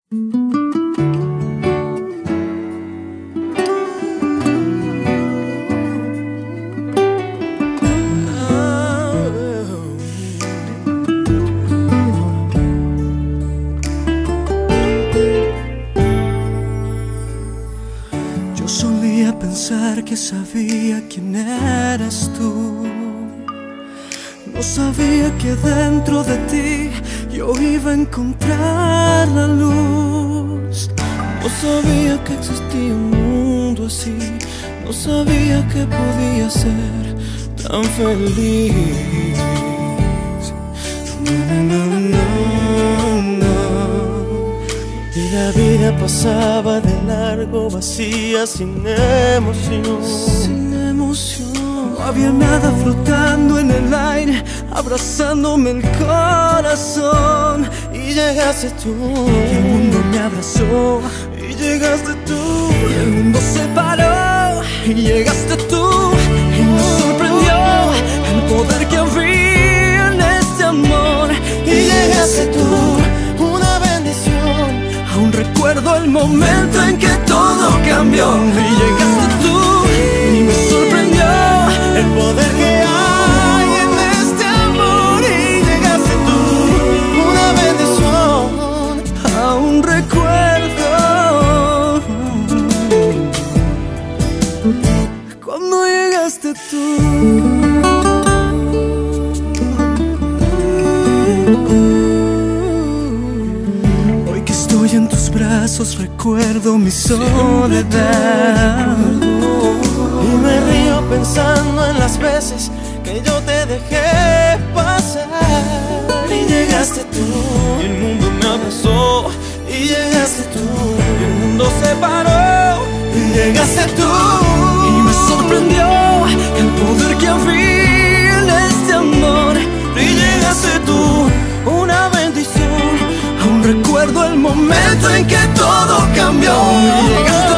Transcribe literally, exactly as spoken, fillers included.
Yo solía pensar que sabía quién eras tú. No sabía que dentro de ti yo iba a encontrar la luz. No sabía que existía un mundo así. No sabía que podía ser tan feliz. No, no, no, no. Y la vida pasaba de largo, vacía, sin emoción. Sin emoción. No había nada flotando en el aire, abrazándome el corazón. Y llegaste tú, y el mundo me abrazó. Y llegaste tú, y el mundo se paró. Y llegaste tú, y me sorprendió el poder que había en este amor. Y llegaste tú, una bendición. Aún recuerdo el momento en que todo cambió. Y llegaste tú, y me sorprendió el poder que hay en este amor. Y llegaste tú, una bendición. Aún recuerdo cuando llegaste tú. Hoy que estoy en tus brazos recuerdo mi soledad. Y me río pensando en las veces que yo te dejé pasar. Y llegaste tú, y el mundo me abrazó. Y llegaste tú, y el mundo se paró. Y llegaste tú, y me sorprendió el poder que había en este amor. Y llegaste tú, una bendición. Aún recuerdo el momento en que todo cambió. Y llegaste